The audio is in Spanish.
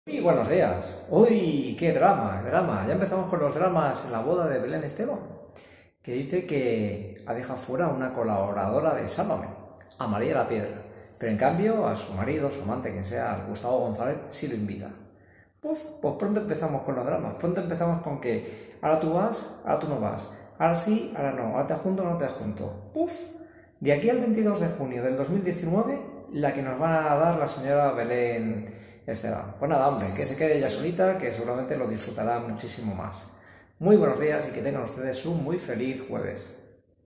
Y buenos días. Uy, qué drama, drama. Ya empezamos con los dramas en la boda de Belén Esteban, que dice que ha dejado fuera a una colaboradora de Sálvame, a María la Piedra. Pero en cambio a su marido, su amante, quien sea, Gustavo González, sí lo invita. Pues pronto empezamos con los dramas. Pronto empezamos con que ahora tú vas, ahora tú no vas. Ahora sí, ahora no. Ahora te junto, no te junto. Puf. De aquí al 22 de junio del 2019, la que nos va a dar la señora Belén Esteban. Pues nada, hombre, que se quede ella solita, que seguramente lo disfrutará muchísimo más. Muy buenos días y que tengan ustedes un muy feliz jueves.